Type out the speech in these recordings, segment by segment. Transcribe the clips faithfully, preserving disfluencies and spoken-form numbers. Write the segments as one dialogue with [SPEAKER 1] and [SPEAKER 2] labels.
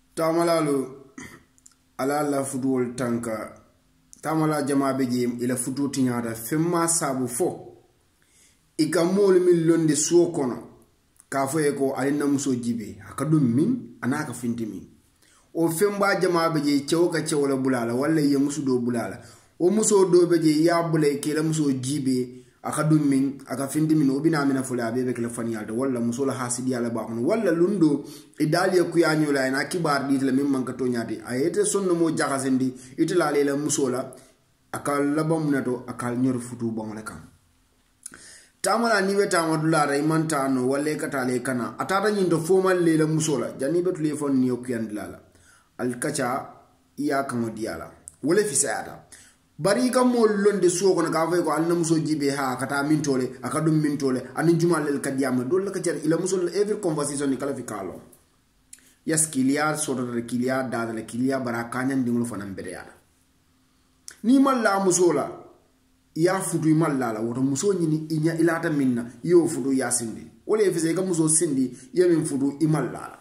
[SPEAKER 1] Tamalalu ala la futuwol tanka tamala jama be je ila futu tinyata femma sabu fo ika mol min londe so kono ka fo e ko alina muso jibe akadum min anaka finti min o femba jama be je cewka cewla bulala walla ye musu do bulala o muso do be je ya bulay ke la muso jibe akadum min aka finti min obina mina fula be be kala faniyalta walla muso la hasidi ala ba kono walla lundo idali ku ya nyola ina kibar dit la min manka to nyaati ayete sonno mo jaxasendi itala le la muso la akal labam nato akal nyor futu bon le kam tamala ni weta madula ray mantano walle katale kana atata nyindo fomal le la muso la jani betu le fon ni okuyandilala al kacha iya kamo diala wala fi sayata bari kam mo londe soko na ka fay ko alna muso jibe ha kata mintole akadum mintole anin jumal el kadiyama dol la kacer ila muso every conversation ni kala fi kalo yes kilia sodo de kilia dada le kilia barakanya ndingul fanam bere ya ni malla muso la ya fudu malla la woto muso nyini inya ilata minna yo fudu ya sindi wala fi se ka muso sindi yemin fudu imalla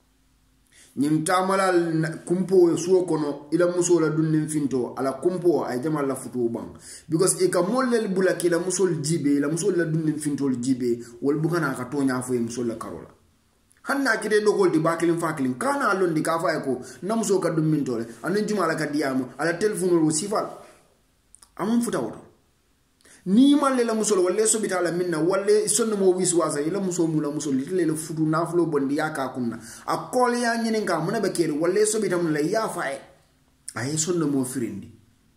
[SPEAKER 1] ñim tamala kumpo suo kono ila muso la dunnin finto ala kumpo ay jamal la futu bang because e ka mollel bulaki la musol jibe la musol la dunnin finto jibe wol bukana ka tonya fo e musol la karola hanna kide dogol di bakilin fakilin kana londi ka fa ko na muso ka dum mintole anan jumala ka diamu ala telephone ro sifal amon futa woto ni malle la musol walle so bitala minna walle sonno mo wiswasa ila muso mu la musol litele le futu naflo bondi yaka kunna akol ya nyinin ka muna be kere walle so bitam la ya fa e ay sonno mo firindi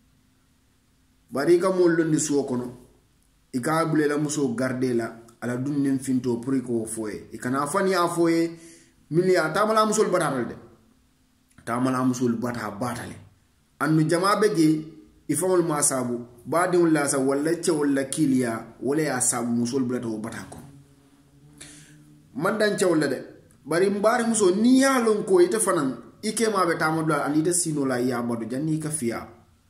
[SPEAKER 1] bari ka mo londi suwo kono ika bule la muso garde la ala dunnin finto pour ko foye ikana fani a foye milia tamala musol batal de tamala musol bata batale annu jama beje ifamul masabu badi wala sa wala ce wala kiliya wala ya sabu musul blato batako man dan ce wala de bari mbari muso ni ya lon ko ite fanan ike ma be tamadula ani de sino la ya bodo janni ka fiya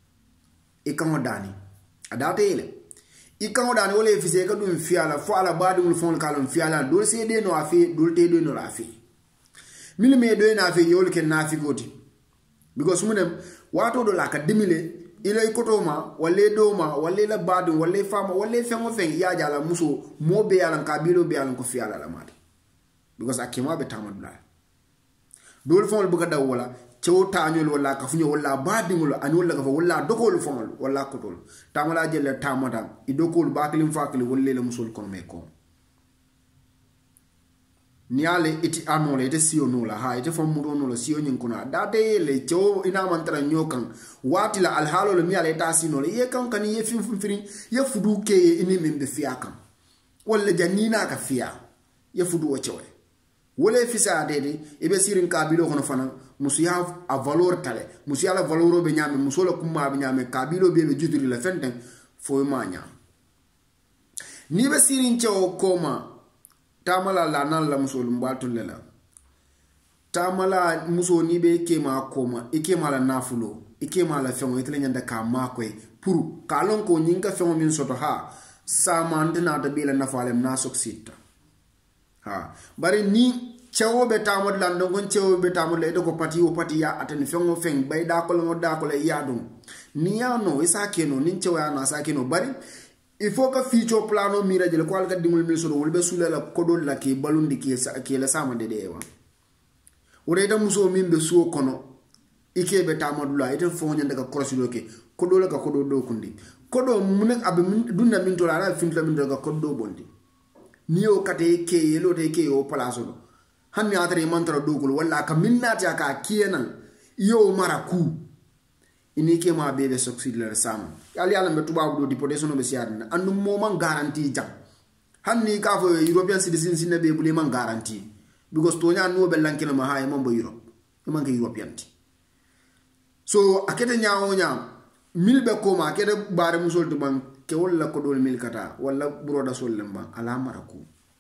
[SPEAKER 1] e kamo dani adate ile e kamo dani wala fise ka dum fiya la fo ala badi mul fon kalon fiya la dol se de no afi dol te do no afi mil me do na afi yol ken na afi goti because munem wato do la ka dimile ila ikotoma wale doma wale la badu wale fama wale fengo feng ya jala muso mo be yalan kabilo be yalan ko fi ala la mati because akima be tamadula dol fon buga daw wala cew tañol wala ka funyo wala badingul an wala ka wala dokol fon wala kotol tamala jelle tamata i dokol baklim fakli wala la musul kon me ko niale iti anole ite siyo nola ha ite famudo nola siyo nyinkuna date le cew ina mantara nyokan wati la alhalo le miale ta sino le ye kan kan ye fin fin ye fudu ke ini membe fiya kan wala janina ka fiya ye fudu o cewe wala fisa dede ibe sirin kabilo kono fana musu ya a valeur tale musu ya la valeur be nyame musu la kuma be nyame kabilo be be judiri la fenten fo manya ni be sirin cew koma tamala la nan la muso lumbatul la tamala muso ni be kema koma ikema la nafulo ikema la fengo itele nyanda ka makoy pour kalon ko nyinga fengo min soto ha sa mandina da bila nafalem na soksita ha bari ni cewobe tamod lan don gon cewobe tamod le do ko pati o pati ya atani fengo feng bay da ko mo da ko le yadum ni ya no isa keno nin cewa na sa keno bari il faut que ficho plano mira jele ko alga dingul mil sodo wolbe sula la kodol la ke balundi ke sa ke la sama de dewa wore da muso min be suo kono ike be tamadula ite fo nyande ka crossilo ke kodol ka kodo do kundi kodo mun ab dunna min to la fin la min do ka kodo bondi ni o kate ke yelo te ke o palaso do hanni atare mantra dogul walla ka minnati aka kienan yo maraku ini ke ma bebe succeed la sama yalla yalla be tuba do deportation be siadna andu mo man guarantee jam hanni ka fo european citizen sinne be bule man guarantee because to nya no be lankino ma hay mon bo europe man ke european ti so akete nyaawo nya mil be ko ma akete bare musol to ban ke wala ko dol mil kata wala broda sol lemba ala maraku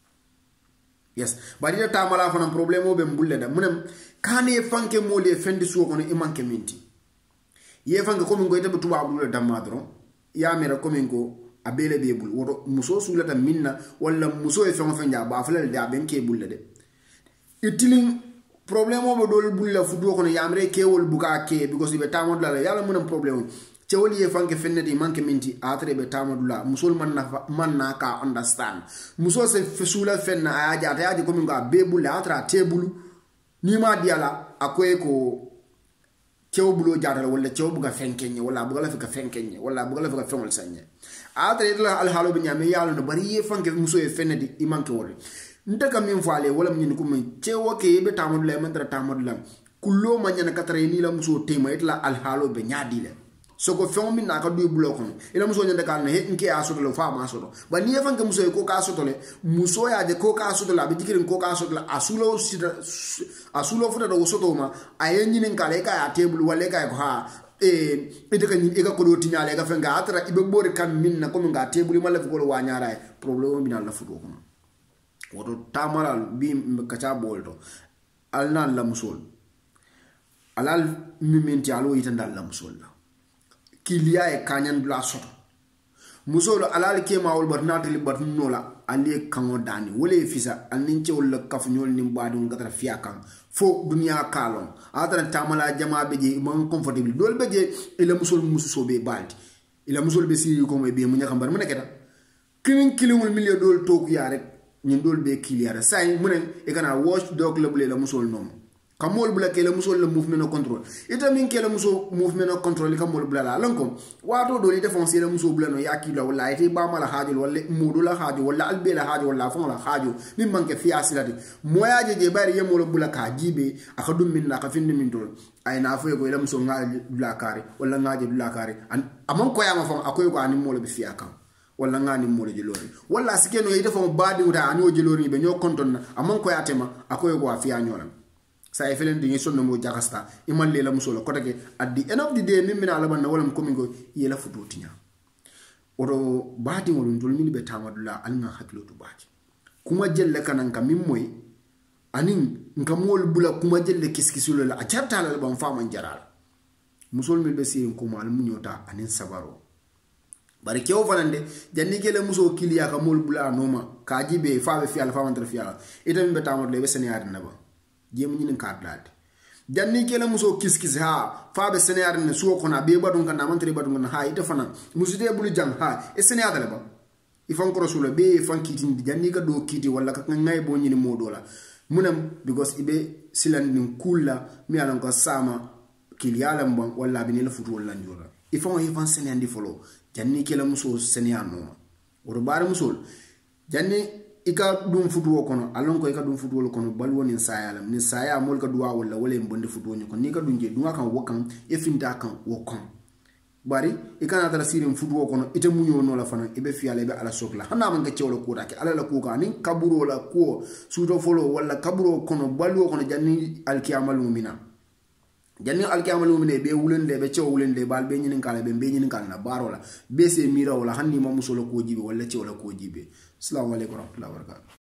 [SPEAKER 1] yes bari da tamala fana problème be mbulle da munem kane fanke mo le fendi suo kono e manke minti ye fanga ko min go ite tuba bulu damadro ya mera ko min go abele be bul woto muso sulata minna wala muso e fanga fanga ba falal da ben ke bulle de itilin problem o be dol bulla fudo kono yamre kewol buka ke because be tamadula la yalla munam problem cewol ye fanke fenneti manke minti atre be tamadula musol man na man na ka understand musol se fesula fenna ayaja ta yaji ko min ga be bulla atra tebulu ni ma diala akoy ko cew bulo jaatal wala cew buga fenkenye wala buga la fika fenkenye wala buga la fika fengol sanye atre la al halo be nyame yalla no bari ye fanke muso ye fenneti imanke wol ndaka min faale wala min ko min cewo ke be tamadu le man dara tamadu lam kullo ma nyana katare ni la muso tema itla al halo be nyaadi le soko fon min naka du bulo kono ila muso nyanda kan he nke asoto le fa ma soto ba ni fan ke muso ko ka soto le muso ya de ko ka soto la be dikirin ko ka soto la asulo sita asulo futa do soto ma ayenyi nin kale ka ya table wala ka ko ha e ite ka ni e ka ko do tinyale ka fenga atra ibe bori kan min na ko min ga table ma la ko wa nyaara problème bi na la fudo kono woto tamaral bi kacha bolto alna la musol alal mimenti alo yitanda la musol la kiliya e kanyan bla soto musolo alal ke mawol barnata li barnola ali kango dani wole fisa anin ci wol kaf ñol ni mbadu ngatra fiakan fo dunya kalon atara tamala jama beje man comfortable dol beje ila musol muso be balti ila musol be siri ko be mu ñakam bar mu neketa kin kilingul milio dol toku ya rek ñin dol be kiliara say munen e kana watch dog la bule la musol nom kamol bula ke la musol la movement control ita min ke la muso movement control kamol bula la lanko wato do li défense la muso bula no yaki la wala ite ba mala hajul wala mudu la hajul wala albe la hajul wala fon la hajul min manke fi asilati moya je je bari yemolo bula ka jibe aka dum min na ka fin min dol ay na fo ko la muso ngal bula kare wala ngaje bula kare amon ko yama fon akoy ko ani molo be fi akam wala ngani molo jelori wala sikeno yite fo baadi uta ani o jelori be ño konton amon ko yatema akoy ko afiya ñolam sa e felen dingi sonno mo jakasta iman lela musolo kotake at the end of the day min mina ala banna wala ko mingo yela fudo tinya odo baadi wolun dol min be tamadula alna hakilo to baadi kuma jelle kanan ka min moy anin ngamol bula kuma jelle kiskisulo la ajarta la ban fama jaral musol min be sirin ko mal munyota anin sabaro bari kewo fanande janni kele muso kiliya ka mol bula noma ka jibe faabe fi ala fama tra fi ala itam be tamadule be seniyar naba jemu ñinin kadlade janni kele muso kiskis ha faabe seniyar ne suwo kona be badun kan amantri badun kan ha ita fana muside bulu jang ha e seniyar dale ba ifan ko rasula be fan kitin janni ka do kiti wala ka ngay bo ñini modola munam because ibe silandin kula mi alan ko sama kiliyala mbon wala bi ni la futu wala njora ifan ifan seniyandi folo janni kele muso seniyar no woro bare musol janni ika dum futuwo kono alon ko ika dum futuwo kono balwo ni sayalam ni saya mol ka duwa wala wala mbonde futuwo ni ko ni ka dunje duwa kan wokan e finta kan wokon bari ika na tara sirim futuwo kono ite munyo no la fana ibe fiale be ala sokla hana man ka cewlo ko take ala la ko ka ni kaburo la ko suto folo wala kaburo kono balwo kono janni alkiyamal mu'mina janni alkiyamal mu'mina be wulende be cew wulende bal be nyinin kala be be nyinin kala na barola be se mira wala hanni ma musolo ko jibe wala cewla ko jibe. Assalamu alaikum warahmatullahi wabarakatuh.